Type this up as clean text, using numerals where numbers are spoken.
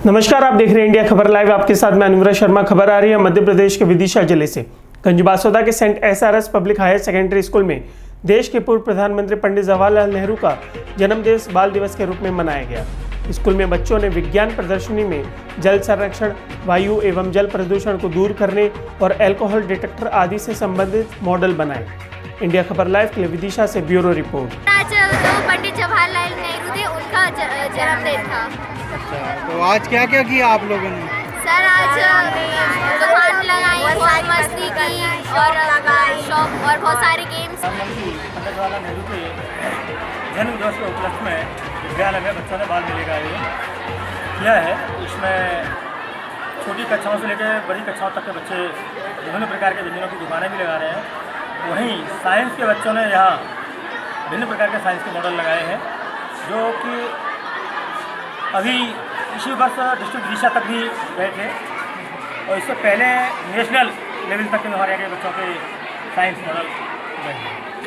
नमस्कार, आप देख रहे हैं इंडिया खबर लाइव। आपके साथ मैं अनुराग शर्मा। खबर आ रही है मध्य प्रदेश के विदिशा जिले से। गंजबासौदा के saint SRS public higher secondary school में देश के पूर्व प्रधानमंत्री पंडित जवाहरलाल नेहरू का जन्मदिवस बाल दिवस के रूप में मनाया गया। स्कूल में बच्चों ने विज्ञान प्रदर्शनी में जल संरक्षण, वायु एवं जल प्रदूषण को दूर करने और अल्कोहल डिटेक्टर आदि से संबंधित मॉडल बनाए। इंडिया खबर लाइव के लिए विदिशा से ब्यूरो रिपोर्ट। आज जो पंडित जवाहरलाल नेहरू थे उनका जन्मदिन था। तो आज क्या क्या किया आप लोगों ने? सर आज दुकान लगाई, बहुत मस्ती की और शॉप और बहुत सारे गेम्स। पंडित जवाहरलाल नेहरू के जन्म दिवस के उपलक्ष्य में विद्यालय में बच्चों ने बाल मेले का आयोजन किया है। इसमें छोटी कक्षाओं से लेकर बड़ी कक्षाओं तक के बच्चे विभिन्न प्रकार के व्यंजनों की दुकानें भी लगा रहे हैं। वहीं साइंस के बच्चों ने यहाँ भिन्न प्रकार के साइंस के मॉडल लगाए हैं, जो कि अभी इसी वर्ष डिस्ट्रिक्ट विदिशा तक भी गए थे और इससे पहले नेशनल लेवल तक के हमारे यहाँ के बच्चों के साइंस मॉडल गए हैं।